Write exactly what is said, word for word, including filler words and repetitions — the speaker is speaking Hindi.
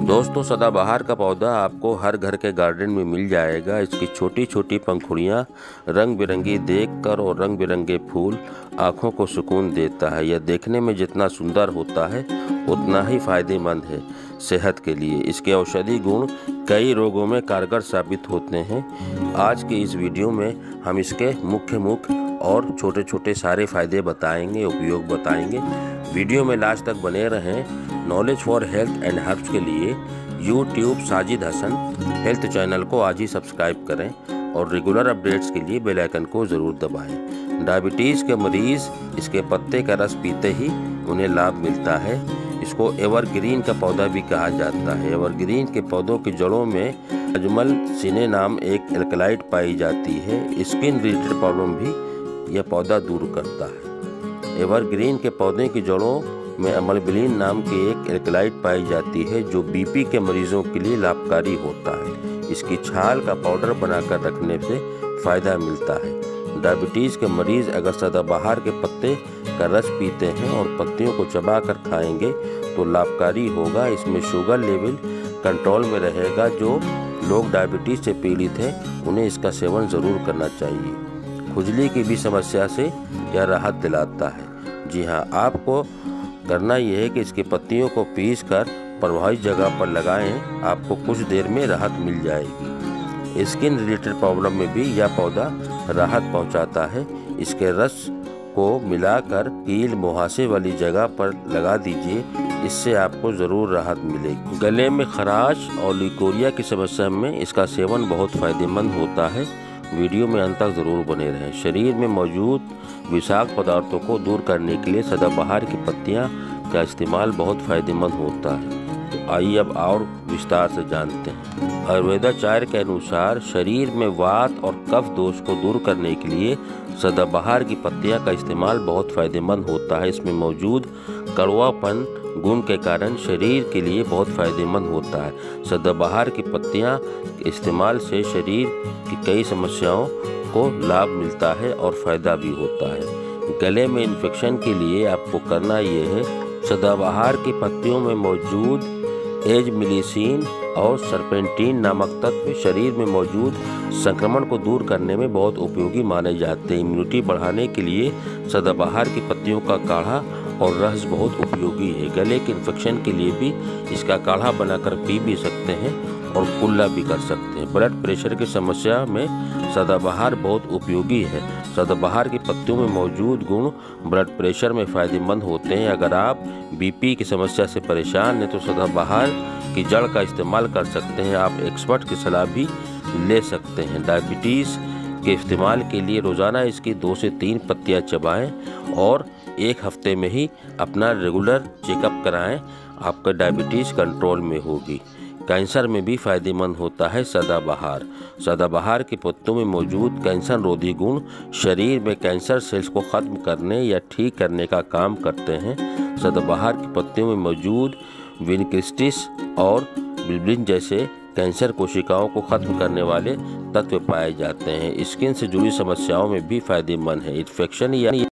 दोस्तों, सदाबहार का पौधा आपको हर घर के गार्डन में मिल जाएगा। इसकी छोटी छोटी पंखुड़ियाँ रंग बिरंगी देखकर और रंग बिरंगे फूल आँखों को सुकून देता है। यह देखने में जितना सुंदर होता है उतना ही फायदेमंद है सेहत के लिए। इसके औषधि गुण कई रोगों में कारगर साबित होते हैं। आज के इस वीडियो में हम इसके मुख्य मुख्य और छोटे छोटे सारे फायदे बताएंगे, उपयोग बताएंगे। वीडियो में लास्ट तक बने रहें। Knowledge for health and herbs के लिए YouTube Sajid Hasan health channel को आज ही सब्सक्राइब करें और रेगुलर अपडेट्स के लिए बेल आइकन को ज़रूर दबाएं। डायबिटीज़ के मरीज़ इसके पत्ते का रस पीते ही उन्हें लाभ मिलता है। इसको एवरग्रीन का पौधा भी कहा जाता है। एवरग्रीन के पौधों की जड़ों में अजमल सिने नाम एक एल्कलाइड पाई जाती है। स्किन रिलेटेड प्रॉब्लम भी यह पौधा दूर करता है। एवरग्रीन के पौधे की जड़ों में अमलबिलिन नाम की एक एल्कलाइड पाई जाती है जो बीपी के मरीजों के लिए लाभकारी होता है। इसकी छाल का पाउडर बनाकर रखने से फ़ायदा मिलता है। डायबिटीज़ के मरीज़ अगर सदाबहार के पत्ते का रस पीते हैं और पत्तियों को चबाकर खाएंगे तो लाभकारी होगा। इसमें शुगर लेवल कंट्रोल में रहेगा। जो लोग डायबिटीज़ से पीड़ित हैं उन्हें इसका सेवन ज़रूर करना चाहिए। खुजली की भी समस्या से यह राहत दिलाता है। जी हाँ, आपको करना यह है कि इसकी पत्तियों को पीसकर प्रभावित जगह पर लगाएं। आपको कुछ देर में राहत मिल जाएगी। स्किन रिलेटेड प्रॉब्लम में भी यह पौधा राहत पहुंचाता है। इसके रस को मिलाकर कील मुहासे वाली जगह पर लगा दीजिए, इससे आपको ज़रूर राहत मिलेगी। गले में खराश और लिकोरिया की समस्या में इसका सेवन बहुत फायदेमंद होता है। वीडियो में अंत तक ज़रूर बने रहें। शरीर में मौजूद विषाक्त पदार्थों को दूर करने के लिए सदाबहार की पत्तियां का इस्तेमाल बहुत फायदेमंद होता है। तो आइए अब और विस्तार से जानते हैं। आयुर्वेदाचार्य के अनुसार शरीर में वात और कफ दोष को दूर करने के लिए सदाबहार की पत्तियां का इस्तेमाल बहुत फायदेमंद होता है। इसमें मौजूद कड़वापन गुण के कारण शरीर के लिए बहुत फायदेमंद होता है। सदाबहार की पत्तियां के इस्तेमाल से शरीर की कई समस्याओं को लाभ मिलता है और फ़ायदा भी होता है। गले में इन्फेक्शन के लिए आपको करना ये है, सदाबहार की पत्तियों में मौजूद एजमिलिसिन और सरपेंटीन नामक तत्व शरीर में मौजूद संक्रमण को दूर करने में बहुत उपयोगी माने जाते हैं। इम्यूनिटी बढ़ाने के लिए सदाबहार की पत्तियों का काढ़ा और रस बहुत उपयोगी है। गले के इन्फेक्शन के लिए भी इसका काढ़ा बनाकर पी भी सकते हैं और कुल्ला भी कर सकते हैं। ब्लड प्रेशर की समस्या में सदाबहार बहुत उपयोगी है। सदाबहार की पत्तियों में मौजूद गुण ब्लड प्रेशर में फ़ायदेमंद होते हैं। अगर आप बीपी की समस्या से परेशान हैं तो सदाबहार की जड़ का इस्तेमाल कर सकते हैं। आप एक्सपर्ट की सलाह भी ले सकते हैं। डायबिटीज़ के इस्तेमाल के लिए रोज़ाना इसकी दो से तीन पत्तियाँ चबाएँ और एक हफ्ते में ही अपना रेगुलर चेकअप कराएं। आपका डायबिटीज़ कंट्रोल में होगी। कैंसर में भी फायदेमंद होता है सदाबहार। सदाबहार के पत्तों में मौजूद कैंसर रोधी गुण शरीर में कैंसर सेल्स को ख़त्म करने या ठीक करने का काम करते हैं। सदाबहार की पत्तियों में मौजूद विनक्रिस्टिस और बिल्बिन जैसे कैंसर कोशिकाओं को ख़त्म करने वाले तत्व पाए जाते हैं। स्किन से जुड़ी समस्याओं में भी फायदेमंद है। इन्फेक्शन या